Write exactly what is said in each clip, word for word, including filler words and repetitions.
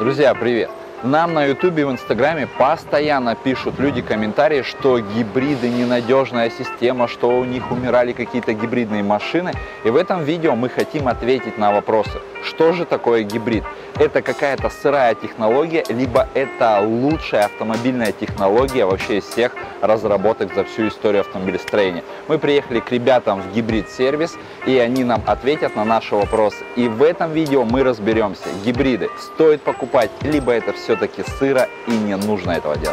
Друзья, привет! Нам на ютубе и в инстаграме постоянно пишут люди комментарии, что гибриды ненадежная система, что у них умирали какие-то гибридные машины. И в этом видео мы хотим ответить на вопросы. Что же такое гибрид? Это какая-то сырая технология, либо это лучшая автомобильная технология вообще из всех разработок за всю историю автомобилестроения? Мы приехали к ребятам в гибрид-сервис, и они нам ответят на наши вопросы. И в этом видео мы разберемся, гибриды стоит покупать, либо это все-таки сыро и не нужно этого делать.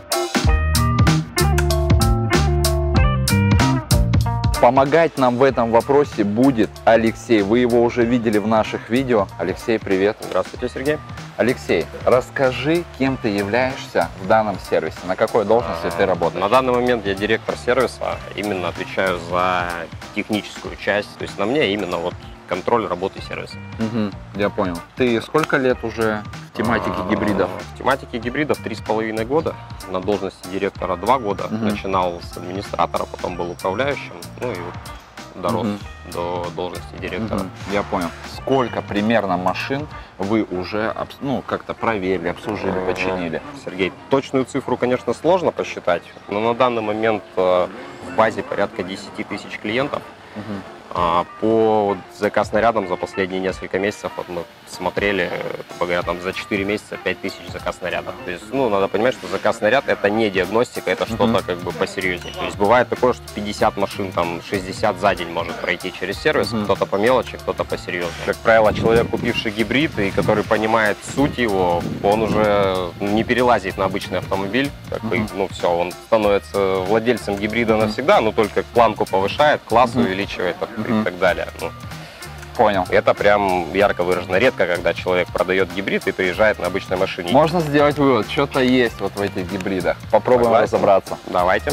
Помогать нам в этом вопросе будет Алексей. Вы его уже видели в наших видео. Алексей, привет. Здравствуйте, Сергей. Алексей, расскажи, кем ты являешься в данном сервисе, на какой должности а, ты работаешь? На данный момент я директор сервиса, именно отвечаю за техническую часть, то есть на мне именно вот контроль работы сервиса. Угу, я понял. Ты сколько лет уже в тематике а, гибридов? В тематике гибридов три с половиной года, на должности директора два года. Угу. Начинал с администратора, потом был управляющим, ну и вот дорос угу. до должности директора. Угу, я понял. Сколько примерно машин вы уже ну, как-то проверили, обслужили, починили? Сергей, точную цифру, конечно, сложно посчитать, но на данный момент в базе порядка десяти тысяч клиентов. Угу. А по заказ-снарядам за последние несколько месяцев вот мы смотрели, говоря, там за четыре месяца пять тысяч заказ-снарядов. То есть, ну, надо понимать, что заказ-снаряд это не диагностика, это что-то mm-hmm. как бы посерьезнее. То есть бывает такое, что пятьдесят машин, там шестьдесят за день может пройти через сервис, mm-hmm. кто-то по мелочи, кто-то посерьезнее. Как правило, человек, купивший гибрид и который понимает суть его, он уже не перелазит на обычный автомобиль, как бы, mm-hmm. ну все, он становится владельцем гибрида mm-hmm. навсегда, но только планку повышает, класс mm-hmm. увеличивает mm-hmm. и так далее. Ну, понял. Это прям ярко выражено. Редко, когда человек продает гибрид и приезжает на обычной машине. Можно сделать вывод, что-то есть вот в этих гибридах. Попробуем Согласен. разобраться. Давайте.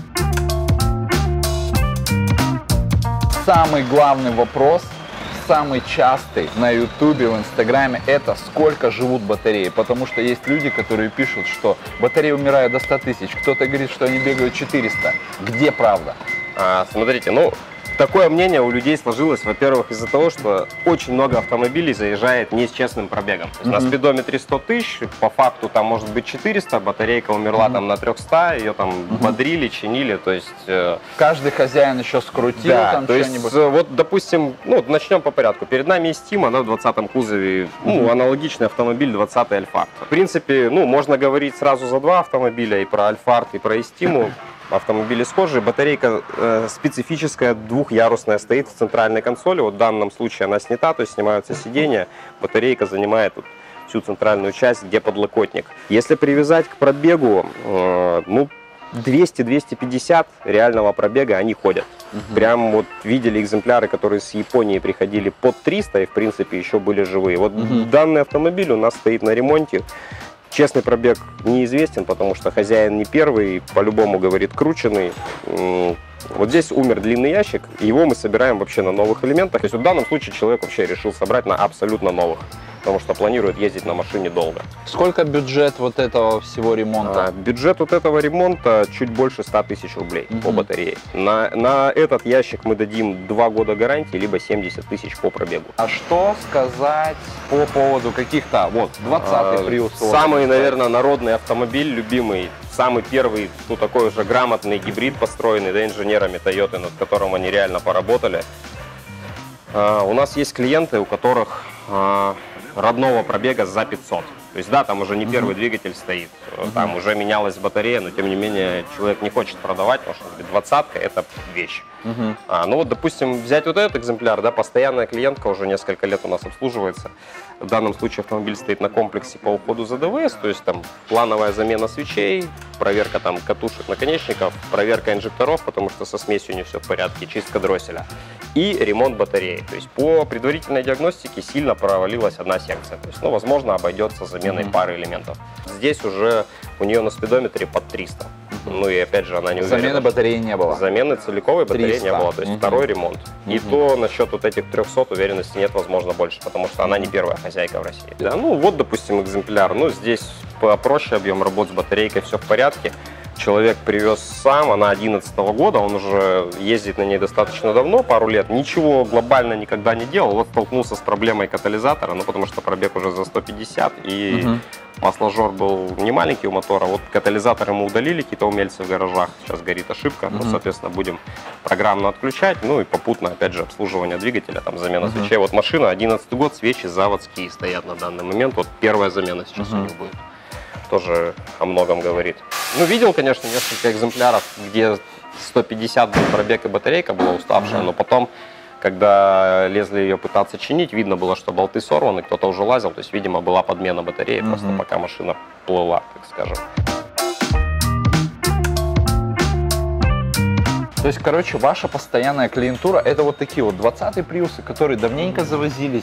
Самый главный вопрос, самый частый на ютубе, в инстаграме, это сколько живут батареи. Потому что есть люди, которые пишут, что батареи умирают до ста тысяч. Кто-то говорит, что они бегают четыреста. Где правда? А, смотрите, ну... Такое мнение у людей сложилось, во-первых, из-за того, что очень много автомобилей заезжает не с честным пробегом. То есть mm-hmm. на спидометре сто тысяч, по факту там может быть четыреста, батарейка умерла mm-hmm. там на трёхстах, ее там mm-hmm. бодрили, чинили, то есть... Э... Каждый хозяин еще скрутил да, там что-нибудь. Э, вот, допустим, ну, начнем по порядку. Перед нами есть Тима, да, в двадцатом кузове, mm-hmm. ну, аналогичный автомобиль двадцатый Альфард. В принципе, ну, можно говорить сразу за два автомобиля, и про Альфард, и про Истиму. Автомобили схожие, батарейка э, специфическая, двухъярусная, стоит в центральной консоли. Вот в данном случае она снята, то есть снимаются сиденья, батарейка занимает вот всю центральную часть, где подлокотник. Если привязать к пробегу, э, ну, двести — двести пятьдесят реального пробега они ходят. Угу. Прям вот видели экземпляры, которые с Японии приходили под триста и в принципе еще были живые. Вот угу. данный автомобиль у нас стоит на ремонте. Честный пробег неизвестен, потому что хозяин не первый, по-любому, говорит, крученный. Вот здесь умер длинный ящик, и его мы собираем вообще на новых элементах. То есть в данном случае человек вообще решил собрать на абсолютно новых, потому что планирует ездить на машине долго. Сколько бюджет вот этого всего ремонта? А, бюджет вот этого ремонта чуть больше ста тысяч рублей mm-hmm. по батарее. На, на этот ящик мы дадим два года гарантии, либо семьдесят тысяч по пробегу. А что сказать по поводу каких-то, вот, двадцатый Prius? Самый, наверное, народный автомобиль, любимый. Самый первый, ну, такой уже грамотный гибрид, построенный да, инженерами Toyota, над которым они реально поработали. А, у нас есть клиенты, у которых а, родного пробега за пятьсот. То есть, да, там уже не uh-huh. первый двигатель стоит, uh-huh. там уже менялась батарея, но тем не менее человек не хочет продавать, потому что двадцатка это вещь. Uh-huh. а, ну вот, допустим, взять вот этот экземпляр, да, постоянная клиентка уже несколько лет у нас обслуживается. В данном случае автомобиль стоит на комплексе по уходу за ДВС, то есть там плановая замена свечей, проверка там катушек, наконечников, проверка инжекторов, потому что со смесью не все в порядке, чистка дросселя и ремонт батареи. То есть по предварительной диагностике сильно провалилась одна секция, то есть, ну, возможно, обойдется заменой mm-hmm. пары элементов. Здесь уже у нее на спидометре под триста. Mm-hmm. Ну и опять же она не уверена. Замены батареи не было. Замены целиковой батареи триста. Не было, то есть mm-hmm. второй ремонт. Mm-hmm. И то насчет вот этих трёхсот уверенности нет, возможно, больше, потому что она не первая хозяйка в России. Да, ну вот, допустим, экземпляр. Ну здесь попроще объем работ с батарейкой, все в порядке. человек привез сам, она одиннадцатого года, он уже ездит на ней достаточно давно, пару лет, ничего глобально никогда не делал, вот столкнулся с проблемой катализатора, ну потому что пробег уже за сто пятьдесят, и угу. масложор был не маленький у мотора, вот катализатор ему удалили, какие-то умельцы в гаражах, сейчас горит ошибка, угу. ну, соответственно, будем программно отключать, ну и попутно, опять же, обслуживание двигателя, там замена угу. свечей. Вот машина, одиннадцатый год, свечи заводские стоят на данный момент, вот первая замена сейчас угу. у них будет. Тоже о многом говорит. Ну, видел, конечно, несколько экземпляров, где сто пятьдесят был пробег и батарейка была уставшая, но потом, когда лезли ее пытаться чинить, видно было, что болты сорваны, кто-то уже лазил, то есть, видимо, была подмена батареи, mm-hmm. просто пока машина плыла, так скажем. То есть, короче, ваша постоянная клиентура — это вот такие вот двадцатые приусы, которые давненько завозились.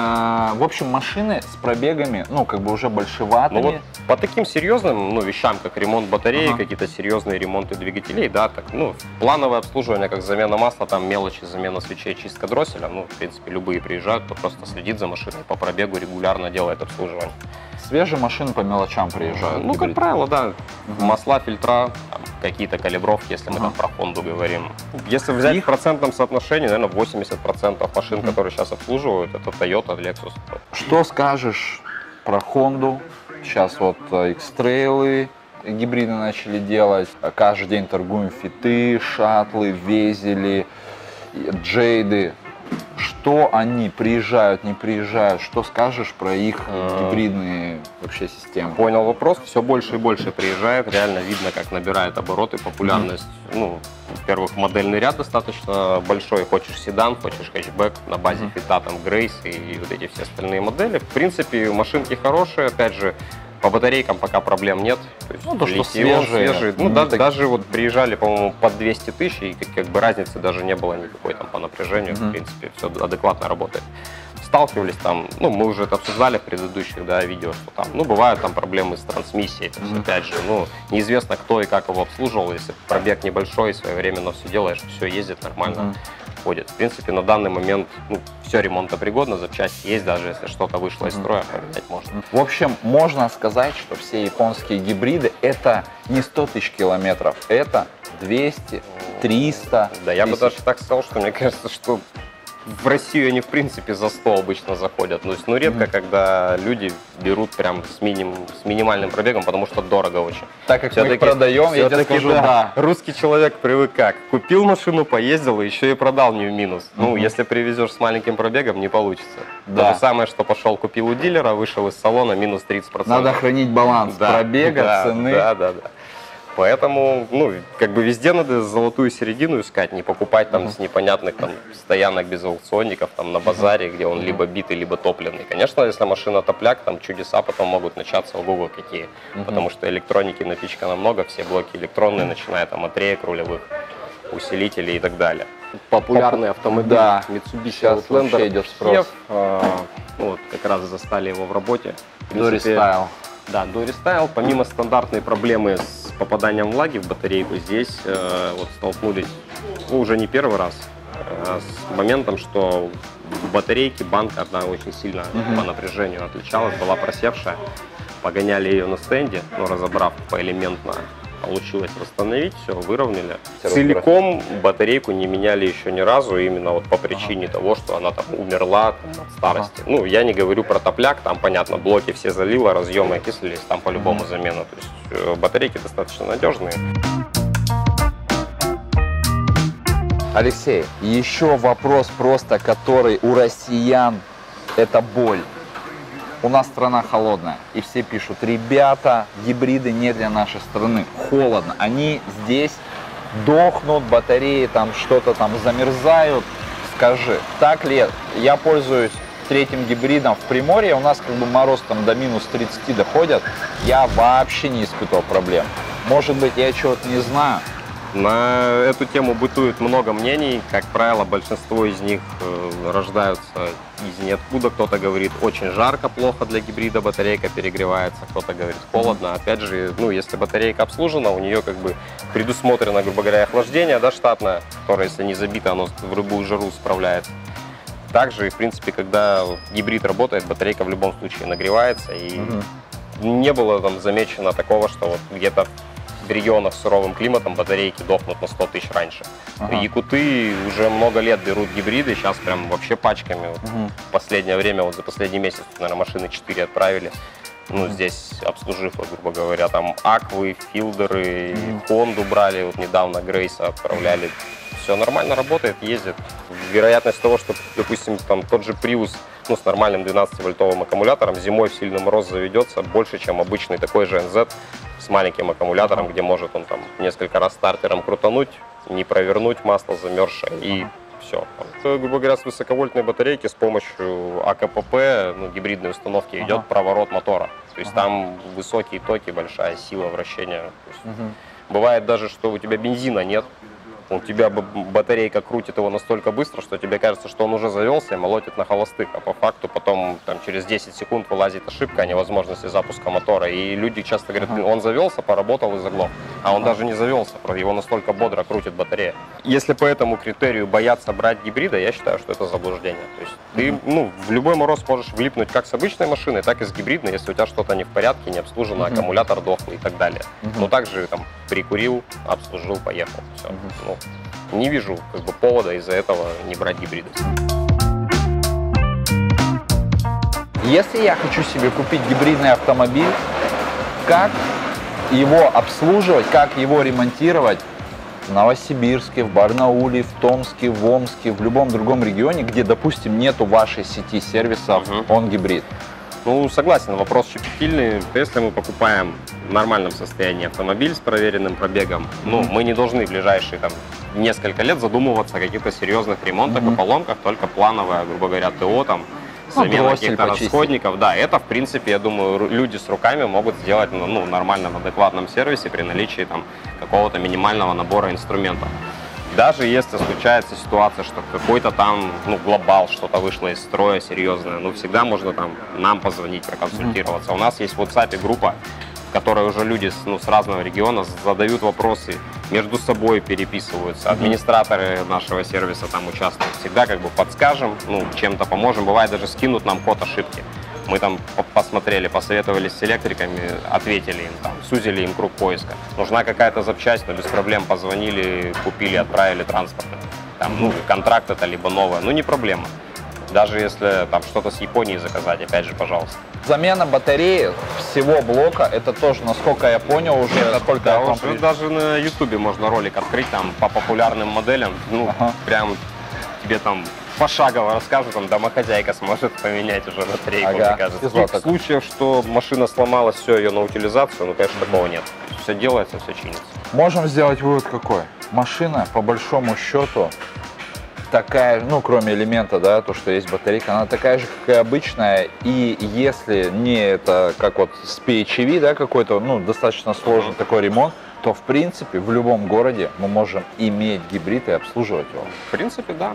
В общем, машины с пробегами, ну, как бы уже большеватыми. Ну, вот по таким серьезным, ну, вещам, как ремонт батареи, ага. какие-то серьезные ремонты двигателей, да, так, ну, плановое обслуживание, как замена масла, там, мелочи, замена свечей, чистка дросселя, ну, в принципе, любые приезжают, кто просто следит за машиной, по пробегу регулярно делает обслуживание. Свежие машины по мелочам приезжают? Ну, как правило, да. Угу. Масла, фильтра, какие-то калибровки, если мы угу. там про Хонду говорим. Если взять Их... в процентном соотношении, наверное, восемьдесят процентов машин, угу. которые сейчас обслуживают, это Toyota, Lexus. Что скажешь про Хонду? Сейчас вот X-Trail гибриды начали делать. Каждый день торгуем фиты, шаттлы, везели, джейды. Что они приезжают, не приезжают? Что скажешь про их гибридные вообще системы? Понял вопрос. Все больше и больше приезжает. Реально видно, как набирает обороты, популярность. Mm-hmm. Ну, во-первых, модельный ряд достаточно большой. Хочешь седан, хочешь хэтчбэк на базе mm-hmm. фита, там Грейс и вот эти все остальные модели. В принципе, машинки хорошие. Опять же, по батарейкам пока проблем нет. То есть, ну, то, что свежие. свежие. Ну, да, так... Даже вот приезжали, по-моему, под двести тысяч, и как, как бы разницы даже не было никакой там по напряжению. Mm-hmm. В принципе, все адекватно работает. Сталкивались там, ну, мы уже это обсуждали в предыдущих, да, видео, что там, ну, бывают там проблемы с трансмиссией. То есть, mm-hmm. опять же, ну, неизвестно, кто и как его обслуживал. Если пробег небольшой, своевременно все делаешь, все ездит нормально. Mm-hmm. Ходит. В принципе, на данный момент ну, все ремонтопригодно, запчасти есть, даже если что-то вышло mm-hmm. из строя, поменять можно. В общем, можно сказать, что все японские гибриды это не сто тысяч километров, это двести, триста. Да, я тысяч. бы даже так сказал, что мне кажется, что в Россию они, в принципе, за сто обычно заходят. То есть, ну, редко, mm-hmm. когда люди берут прям с, миним, с минимальным пробегом, потому что дорого очень. Так как мы их продаем, я тебе скажу, да. да. Русский человек привык как? Купил машину, поездил, и еще и продал не в минус. Mm-hmm. Ну, если привезешь с маленьким пробегом, не получится. Да. То же самое, что пошел, купил у дилера, вышел из салона, минус тридцать процентов. Надо хранить баланс да. пробега, да, цены. Да, да, да. Поэтому, ну, как бы везде надо золотую середину искать, не покупать там uh-huh. с непонятных там стоянок без аукционников, там на базаре, где он uh-huh. либо битый, либо топливный. Конечно, если машина топляк, там чудеса потом могут начаться, ого-го какие. Uh-huh. Потому что электроники напичкано много, все блоки электронные, uh-huh. начиная там от реек рулевых, усилителей и так далее. Популярный автомобиль да. Mitsubishi Outlander идет спрос. Э, ну, вот как раз застали его в работе. До рестайл. Да, до рестайл. Помимо стандартной проблемы с попаданием влаги в батарейку, здесь э, вот столкнулись ну, уже не первый раз э, с моментом, что в батарейке банка одна очень сильно uh-huh. по напряжению отличалась, была просевшая. Погоняли ее на стенде, но разобрав поэлементно, получилось восстановить, все, выровняли. Целиком батарейку не меняли еще ни разу, именно вот по причине ага. того, что она там умерла там, от старости. Ага. Ну, я не говорю про топляк, там, понятно, блоки все залило, разъемы окислились, там по-любому ага. замена. То есть батарейки достаточно надежные. Алексей, еще вопрос просто, который у россиян это боль. У нас страна холодная, и все пишут, ребята, гибриды не для нашей страны, холодно, они здесь дохнут, батареи там что-то там замерзают. Скажи, так ли? Я пользуюсь третьим гибридом в Приморье, у нас как бы мороз там до минус тридцати доходят, я вообще не испытывал проблем. Может быть, я чего-то не знаю. На эту тему бытует много мнений. Как правило, большинство из них э, рождаются из ниоткуда. Кто-то говорит, очень жарко, плохо для гибрида, батарейка перегревается, кто-то говорит, холодно. Опять же, ну, если батарейка обслужена, у нее как бы предусмотрено, грубо говоря, охлаждение, да, штатное, которое, если не забито, оно в любую жару справляется. Также, в принципе, когда гибрид работает, батарейка в любом случае нагревается. И угу. не было там замечено такого, что вот где-то в регионах с суровым климатом батарейки дохнут на сто тысяч раньше. Ага. Якуты уже много лет берут гибриды, сейчас прям вообще пачками. Вот Угу. в последнее время, вот за последний месяц, наверное, машины четыре отправили. Ну, здесь обслужив, грубо говоря, там Аквы, Филдеры, Мгм. Хонду брали, вот недавно Грейса отправляли. Все нормально работает, ездит. Вероятность того, что, допустим, там тот же Prius, ну, с нормальным двенадцативольтовым аккумулятором зимой в сильный мороз заведется больше, чем обычный такой же эн зет с маленьким аккумулятором, где может он там несколько раз стартером крутануть, не провернуть масло замерзшее и все. Грубо говоря, с высоковольтной батарейки с помощью а ка пэ пэ, ну, гибридной установки, Ага. идет проворот мотора. То есть Ага. там высокие токи, большая сила вращения. То есть Угу. бывает даже, что у тебя бензина нет, у тебя б- батарейка крутит его настолько быстро, что тебе кажется, что он уже завелся и молотит на холостых, а по факту потом там, через десять секунд вылазит ошибка о невозможности запуска мотора. И люди часто говорят, Ага. он завелся, поработал и заглох. А он Ага. даже не завелся, просто его настолько бодро крутит батарея. Если по этому критерию бояться брать гибрида, я считаю, что это заблуждение. То есть ты Мгм. ну, в любой мороз можешь влипнуть как с обычной машиной, так и с гибридной, если у тебя что-то не в порядке, не обслужено, Мгм. аккумулятор дохлый и так далее. Мгм. Ну также там прикурил, обслужил, поехал. Все. Мгм. Ну, не вижу как бы повода из-за этого не брать гибриды. Если я хочу себе купить гибридный автомобиль, как его обслуживать, как его ремонтировать в Новосибирске, в Барнауле, в Томске, в Омске, в любом другом регионе, где, допустим, нету вашей сети сервисов, Мгм. он гибрид? Ну, согласен, вопрос щепетильный. Если мы покупаем в нормальном состоянии автомобиль с проверенным пробегом, ну, Мгм. мы не должны в ближайшие там несколько лет задумываться о каких-то серьезных ремонтах Мгм. и поломках, только плановое, грубо говоря, ТО, там, Ну, замена дроссель каких-то почистить. расходников. Да, это, в принципе, я думаю, ру- люди с руками могут сделать ну, ну, в нормальном, адекватном сервисе при наличии там какого-то минимального набора инструментов. Даже если случается ситуация, что какой-то там, ну, глобал, что-то вышло из строя серьезное, ну, всегда можно там нам позвонить, проконсультироваться. У нас есть в WhatsApp группа, в которой уже люди с, ну, с разного региона задают вопросы, между собой переписываются. Администраторы нашего сервиса там участвуют. Всегда как бы подскажем, ну, чем-то поможем. Бывает, даже скинут нам код ошибки. Мы там по- посмотрели, посоветовались с электриками, ответили им, там, сузили им круг поиска. Нужна какая-то запчасть, но без проблем позвонили, купили, отправили транспорт. Там, ну, контракт это либо новое, ну, не проблема. Даже если там что-то с Японии заказать, опять же, пожалуйста. Замена батареи всего блока, это тоже, насколько я понял, уже сколько Да, я вам уже при- даже на Ютубе можно ролик открыть там по популярным моделям. Ну, Ага. прям тебе там пошагово расскажут, там домохозяйка сможет поменять уже батарейку, Ага. мне кажется. Изла В так. случаях, что машина сломалась, все, ее на утилизацию, ну, конечно, такого нет. Все делается, все чинится. Можем сделать вывод какой? Машина, по большому счету, такая, ну, кроме элемента, да, то, что есть батарейка, она такая же, как и обычная, и если не это, как вот с пи эйч ви, да, какой-то, ну, достаточно сложный такой ремонт, то, в принципе, в любом городе мы можем иметь гибрид и обслуживать его. В принципе, да.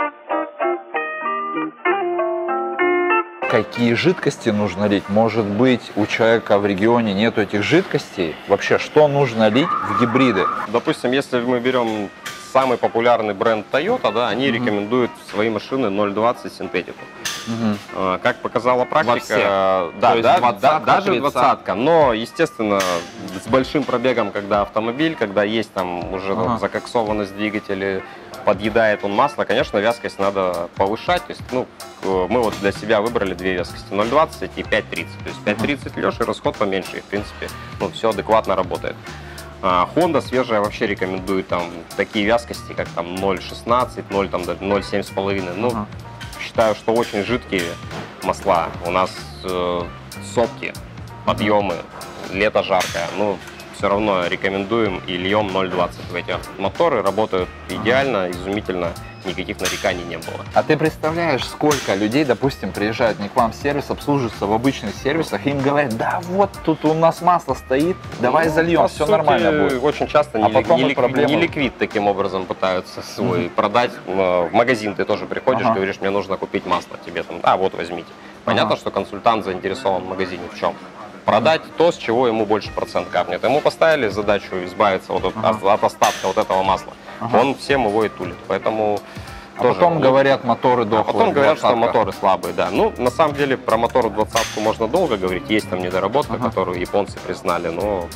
Какие жидкости нужно лить? Может быть, у человека в регионе нету этих жидкостей? Вообще, что нужно лить в гибриды? Допустим, если мы берем самый популярный бренд Toyota, да, они Мгм. рекомендуют свои машины ноль двадцать синтетику. Мгм. А, Как показала практика, всех. э, То да, есть да, двадцатка, да, даже тридцатка. двадцатка, но, естественно, с большим пробегом, когда автомобиль, когда есть там уже Ага. там закоксованность двигателя, подъедает он масло, конечно, вязкость надо повышать. То есть, ну, э, мы вот для себя выбрали две вязкости, ноль двадцать и пять тридцать. То есть пять тридцать лешь и расход поменьше, и, в принципе, ну, все адекватно работает. А, Honda свежая вообще рекомендует там такие вязкости, как там ноль шестнадцать, ноль там даже ноль семь с половиной. Ну, Ага. считаю, что очень жидкие масла. У нас э, сопки, подъемы, лето жаркое. Ну, все равно рекомендуем и льем ноль двадцать в эти моторы. Работают идеально, изумительно. Никаких нареканий не было. А ты представляешь, сколько людей, допустим, приезжают не к вам в сервис, обслуживаются в обычных сервисах, и им говорят, да вот тут у нас масло стоит, давай Ну, зальем, по все сути, нормально будет. Очень часто А не, потом и не, ликвид, проблема. не ликвид таким образом пытаются свой продать. В магазин ты тоже приходишь, Ага. говоришь, мне нужно купить масло. Тебе там, а вот возьмите. Понятно, Ага. что консультант заинтересован в магазине в чем? Продать то, с чего ему больше процент капнет. Ему поставили задачу избавиться вот от, Ага. от остатка вот этого масла. Ага. Он всем его и тулит. Поэтому А тоже, потом ну, говорят, моторы а дохлые. потом говорят, что двадцатка. моторы слабые, да. Ну, на самом деле, про мотор двадцатку можно долго говорить. Есть там недоработка, Ага. которую японцы признали, но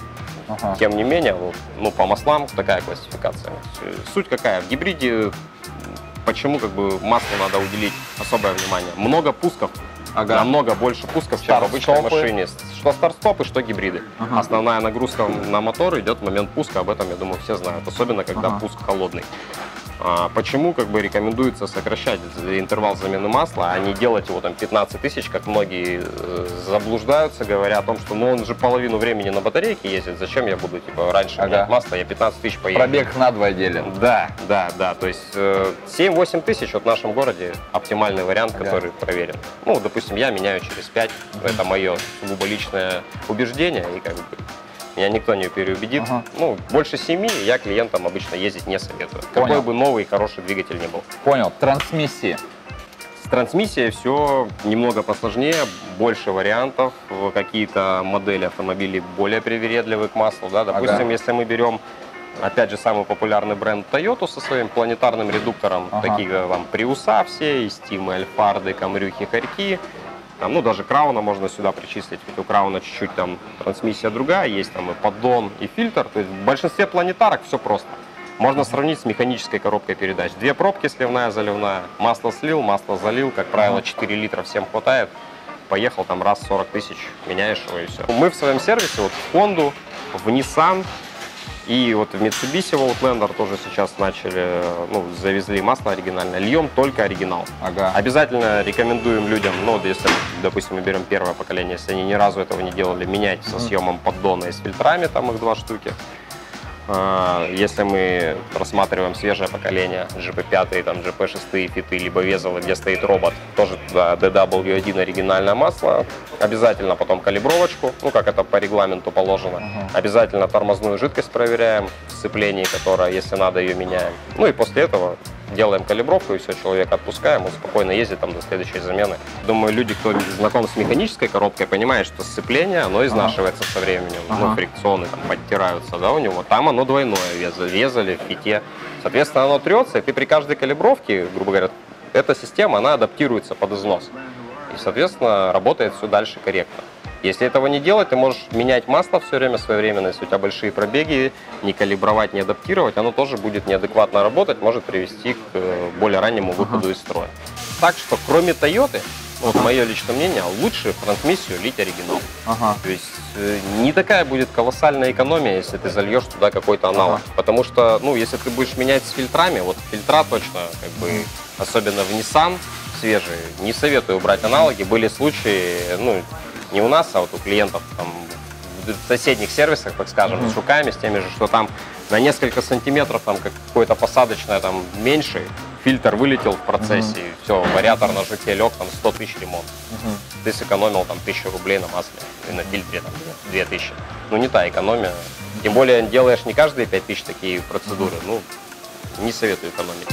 Ага. Тем не менее, вот, ну, по маслам такая классификация. Суть какая? В гибриде почему как бы маслу надо уделить особое внимание? Много пусков. Ага. Намного больше пусков, чем в обычной Старт-стопы. машине. Что старт-стопы, что гибриды. Ага. Основная нагрузка на мотор идет в момент пуска, об этом, я думаю, все знают. Особенно, когда Ага. пуск холодный. А почему как бы рекомендуется сокращать интервал замены масла, а не делать его там пятнадцать тысяч, как многие э, заблуждаются, говоря о том, что ну он же половину времени на батарейке ездит, зачем я буду типа раньше Ага. менять масло, я пятнадцать тысяч поеду. Пробег на два делен. Да, да, да. То есть э, семь-восемь тысяч вот в нашем городе оптимальный вариант, Ага. который проверен. Ну, допустим, я меняю через пять. Это мое сугубо личное убеждение. И как бы меня никто не переубедит. Ага. Ну, больше семи я клиентам обычно ездить не советую. Понял. Какой бы новый хороший двигатель ни был. Понял. Трансмиссии. С трансмиссией все немного посложнее, больше вариантов. Какие-то модели автомобилей более привередливы к маслу. Да? Допустим, Ага. если мы берем, опять же, самый популярный бренд Toyota со своим планетарным редуктором, Ага. такие как вам Приуса все, Истимы, Альфарды, Камрюхи, Хорьки. Там, ну, даже Крауна можно сюда причислить, ведь у Крауна чуть-чуть там трансмиссия другая, есть там и поддон, и фильтр. То есть в большинстве планетарок все просто. Можно сравнить с механической коробкой передач. Две пробки, сливная, заливная. Масло слил, масло залил. Как правило, четыре литра всем хватает. Поехал там раз сорок тысяч, меняешь его и все. Мы в своем сервисе вот в Honda, в Nissan и вот в Mitsubishi в Outlander тоже сейчас начали, ну, завезли масло оригинальное. Льем только оригинал. Ага. Обязательно рекомендуем людям, ну, вот если, допустим, мы берем первое поколение, если они ни разу этого не делали, менять со съемом поддона и с фильтрами, там их два штуки. А, Если мы рассматриваем свежее поколение, джи пи пять, там, джи пи шесть, фиты, либо везелы, где стоит робот, тоже туда ди дабл ю один оригинальное масло, обязательно потом калибровочку, ну, как это по регламенту положено, Ага. обязательно тормозную жидкость проверяем в сцеплении, которая, если надо, ее меняем. Ну и после этого делаем калибровку, и все, человека отпускаем, он спокойно ездит там до следующей замены. Думаю, люди, кто знаком с механической коробкой, понимают, что сцепление, оно изнашивается со временем. Ага. Ну, фрикционы там подтираются, да, у него. Там оно двойное, везали, везали в фите. Соответственно, оно трется, и ты при каждой калибровке, грубо говоря, эта система, она адаптируется под износ. И, соответственно, работает все дальше корректно. Если этого не делать, ты можешь менять масло все время своевременно, если у тебя большие пробеги, не калибровать, не адаптировать, оно тоже будет неадекватно работать, может привести к э, более раннему выходу из строя. Так что, кроме Toyota, вот мое личное мнение, лучше в трансмиссию лить оригинал. Ага. То есть э, не такая будет колоссальная экономия, если ты зальешь туда какой-то аналог. Ага. Потому что, ну, если ты будешь менять с фильтрами, вот фильтра точно, как бы, особенно в Nissan свежие, не советую брать аналоги. Были случаи, ну, не у нас, а вот у клиентов там, в соседних сервисах, так скажем, Мгм. с жуками, с теми же, что там на несколько сантиметров там как какое-то посадочное там меньше, фильтр вылетел в процессе, и все, вариатор на жуке лег, там сто тысяч ремонт. Мгм. Ты сэкономил там тысячу рублей на масле и на фильтре там две тысячи. Ну не та экономия. Тем более делаешь не каждые пять тысяч такие процедуры, ну не советую экономить.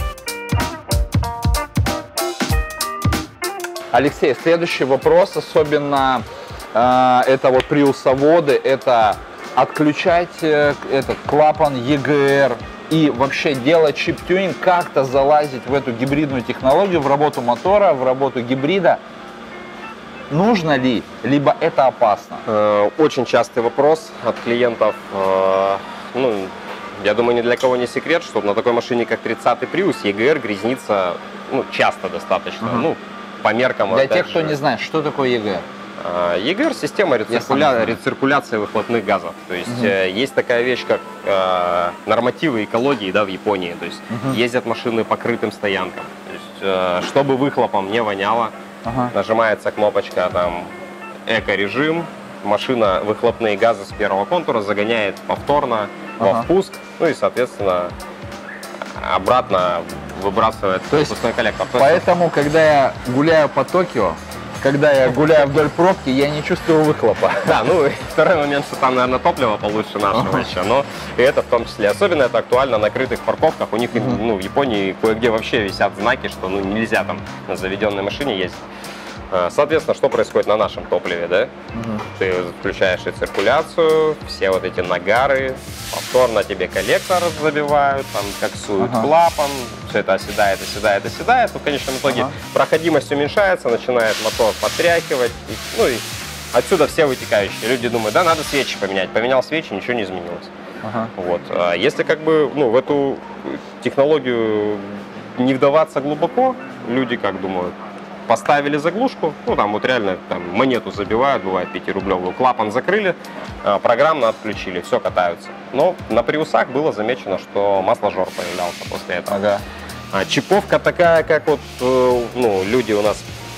Алексей, следующий вопрос, особенно э, это вот приусоводы, это отключать э, этот клапан и джи эр и вообще делать чип-тюнинг, как-то залазить в эту гибридную технологию, в работу мотора, в работу гибрида. Нужно ли, либо это опасно? Э, Очень частый вопрос от клиентов. Э, Ну, я думаю, ни для кого не секрет, что на такой машине, как тридцатый Prius, и джи эр грязнится, ну, часто достаточно. Мгм. Ну, по меркам, Для опять тех, кто же. не знает, что такое и джи эр? А, и джи эр – система Я сам рециркуля... знаю. рециркуляции выхлопных газов. То есть Мгм. э, есть такая вещь, как э, нормативы экологии, да, в Японии. То есть Мгм. ездят машины по крытым стоянкам. То есть, э, чтобы выхлопом не воняло, Ага. нажимается кнопочка там эко-режим, машина выхлопные газы с первого контура загоняет повторно Ага. во впуск, ну и, соответственно, обратно выбрасывает То есть выпускной коллектор. То есть Поэтому, когда я гуляю по Токио, когда я гуляю вдоль пробки, я не чувствую выхлопа. Да, ну и второй момент, что там, наверное, топливо получше нашего Ага. еще, но и это в том числе. Особенно это актуально на крытых парковках. У них, Мгм. ну, в Японии кое-где вообще висят знаки, что ну, нельзя там на заведенной машине ездить. А, Соответственно, что происходит на нашем топливе, да? Мгм. Ты включаешь рециркуляцию, все вот эти нагары, повторно тебе коллектор забивают, там коксуют Ага. клапан, все это оседает, оседает, оседает. Но в конечном итоге Ага. проходимость уменьшается, начинает мотор потряхивать, и, ну и Отсюда все вытекающие. Люди думают, да, надо свечи поменять. Поменял свечи, ничего не изменилось. Ага. Вот. А если как бы ну, в эту технологию не вдаваться глубоко, люди как думают, поставили заглушку, ну там вот реально там, монету забивают, бывает пятирублевую, клапан закрыли, программно отключили, все, катаются. Но на приусах было замечено, что масложор появлялся после этого. Ага. А чиповка такая, как вот ну, люди у нас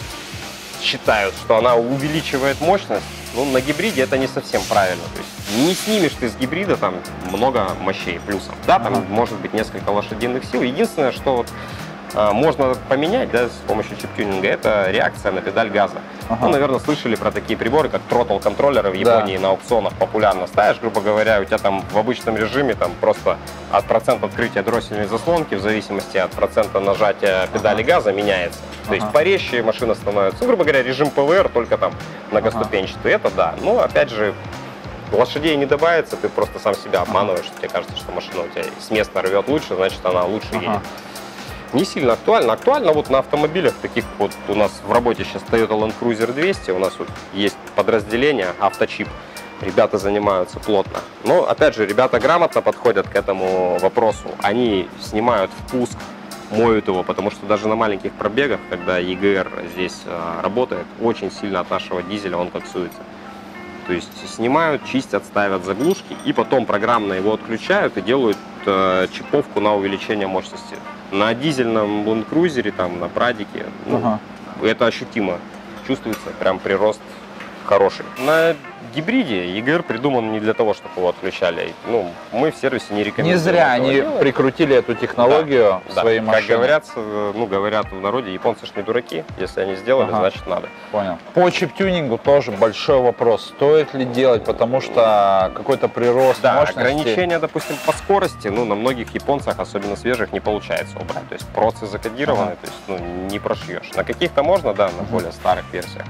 считают, что она увеличивает мощность, ну на гибриде это не совсем правильно. То есть не снимешь ты с гибрида там много мощей, плюсов. Да, там ага. может быть несколько лошадиных сил. Единственное, что вот можно поменять, да, с помощью чип-тюнинга, это реакция на педаль газа. Ага. Ну, наверное, слышали про такие приборы, как троттл-контроллеры в Японии, да. на аукционах популярно ставишь, грубо говоря, у тебя там в обычном режиме там просто от процента открытия дроссельной заслонки в зависимости от процента нажатия педали ага. газа меняется. То ага. есть порезче машина становится, ну, грубо говоря, режим пэ вэ эр, только там многоступенчатый. Ага. Это да. Но, опять же, лошадей не добавится, ты просто сам себя обманываешь, ага. тебе кажется, что машина у тебя с места рвет лучше, значит, она лучше ага. едет. Не сильно актуально. Актуально вот на автомобилях, таких вот у нас в работе сейчас Toyota Land Cruiser двести, у нас вот есть подразделение авточип, ребята занимаются плотно. Но, опять же, ребята грамотно подходят к этому вопросу. Они снимают впуск, моют его, потому что даже на маленьких пробегах, когда и гэ эр здесь э, работает, очень сильно от нашего дизеля он коксуется. То есть снимают, чистят, ставят заглушки и потом программно его отключают и делают э, чиповку на увеличение мощности. На дизельном Land Cruiser, там, на Прадике, ну, ага. это ощутимо. Чувствуется прям прирост хороший. На гибриде и гэ эр придуман не для того, чтобы его отключали. Ну, мы в сервисе не рекомендуем. Не зря они делать. Прикрутили эту технологию да, в своей да. машине. Как говорят, ну, говорят в народе, японцы ж не дураки. Если они сделали, ага. значит надо. Понял. По чип-тюнингу тоже большой вопрос. Стоит ли делать, потому что какой-то прирост да, мощности... ограничения, допустим, по скорости, ну, на многих японцах, особенно свежих, не получается убрать. То есть процы закодированы, ага. то есть, ну, не прошьешь. На каких-то можно, да, на более старых версиях.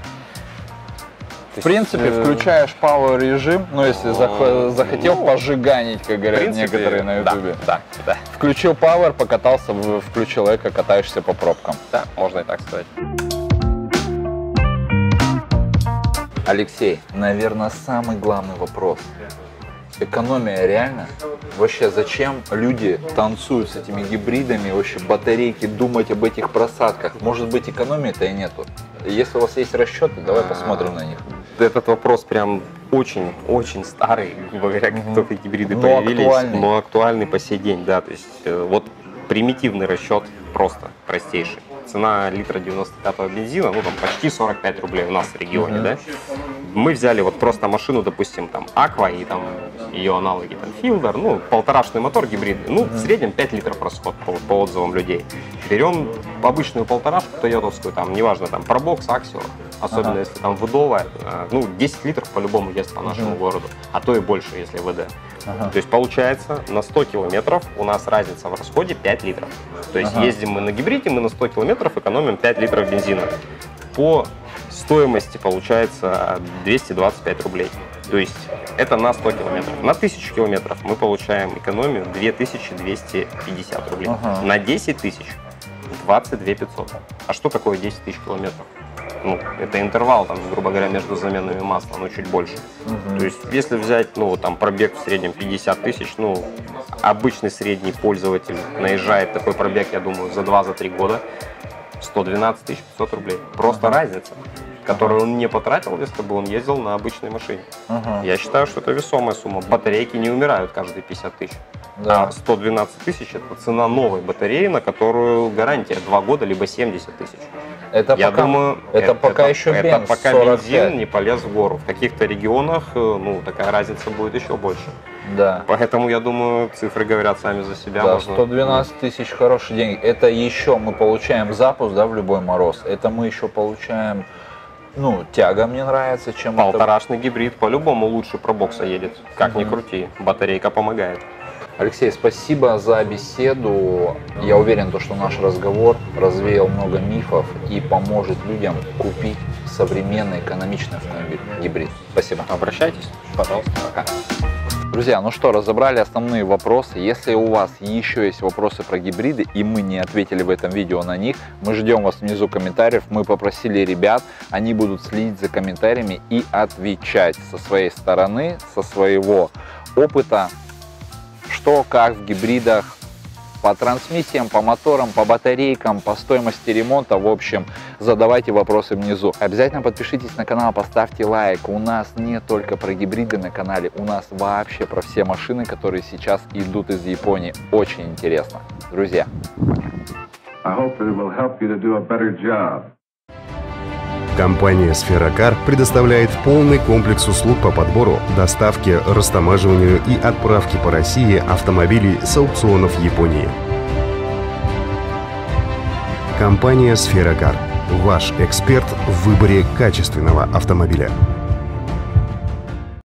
В принципе, включаешь power режим, ну если захотел ну, пожиганить, как говорят принципе, некоторые на ютубе. Да, да, да. Включил power, покатался, включил эко, катаешься по пробкам. Да, можно и так сказать. Алексей, наверное, самый главный вопрос. Экономия реально? Вообще, зачем люди танцуют с этими гибридами, вообще батарейки, думать об этих просадках? Может быть, экономии-то и нету. Если у вас есть расчеты, давай посмотрим на них. Этот вопрос прям очень-очень старый, грубо говоря, как угу. только гибриды но появились, актуальный. но актуальный по сей день, да. То есть вот примитивный расчет просто простейший. Цена литра девяносто пятого бензина, ну там почти сорок пять рублей у нас в регионе, uh-huh. да. Мы взяли вот просто машину, допустим, там Аква и там ее аналоги, там Филдер, ну полторашный мотор гибридный, ну uh-huh. в среднем пять литров расход по, по отзывам людей. Берем обычную полторашку тойотовскую, там неважно, там Пробокс, Аксио, особенно uh-huh. если там выдовая, ну десять литров по-любому ест по нашему uh-huh. городу, а то и больше, если ВД. Ага. То есть получается на сто километров у нас разница в расходе пять литров. То есть ага. ездим мы на гибриде, мы на сто километров экономим пять литров бензина. По стоимости получается двести двадцать пять рублей. То есть это на сто километров. На тысячу километров мы получаем экономию две тысячи двести пятьдесят рублей. Ага. На десять тысяч двадцать две тысячи пятьсот. А что такое десять тысяч километров? Ну, это интервал, там, грубо говоря, между заменами масла, но чуть больше. Uh-huh. То есть, если взять, ну, там, пробег в среднем пятьдесят тысяч, ну, обычный средний пользователь наезжает такой пробег, я думаю, за два-три года, сто двенадцать тысяч пятьсот рублей. Просто uh-huh. разница, которую он не потратил, если бы он ездил на обычной машине. Uh-huh. Я считаю, что это весомая сумма. Батарейки не умирают каждые пятьдесят тысяч. Да. А сто двенадцать тысяч – это цена новой батареи, на которую гарантия два года, либо семьдесят тысяч. Это Я пока, думаю, это, это пока это, еще бенз, это пока сорок пять. Бензин не полез в гору. В каких-то регионах, ну, такая разница будет еще больше. Да. Поэтому, я думаю, цифры говорят сами за себя. Да, можно... сто двенадцать тысяч хорошие деньги. Это еще мы получаем запуск, да, в любой мороз. Это мы еще получаем, ну, тяга мне нравится, чем полторашный это... гибрид по-любому лучше пробокса едет. Как mm-hmm. ни крути, батарейка помогает. Алексей, спасибо за беседу. Я уверен, что наш разговор развеял много мифов и поможет людям купить современный экономичный автомобиль гибрид. Спасибо. Обращайтесь, пожалуйста. Пока. Друзья, ну что, разобрали основные вопросы. Если у вас еще есть вопросы про гибриды, и мы не ответили в этом видео на них, мы ждем вас внизу комментариев. Мы попросили ребят, они будут следить за комментариями и отвечать со своей стороны, со своего опыта, что, как в гибридах, по трансмиссиям, по моторам, по батарейкам, по стоимости ремонта. В общем, задавайте вопросы внизу. Обязательно подпишитесь на канал, поставьте лайк. У нас не только про гибриды на канале, у нас вообще про все машины, которые сейчас идут из Японии. Очень интересно. Друзья. Компания «Сферокар» предоставляет полный комплекс услуг по подбору, доставке, растамаживанию и отправке по России автомобилей с аукционов Японии. Компания «Сферокар» – ваш эксперт в выборе качественного автомобиля.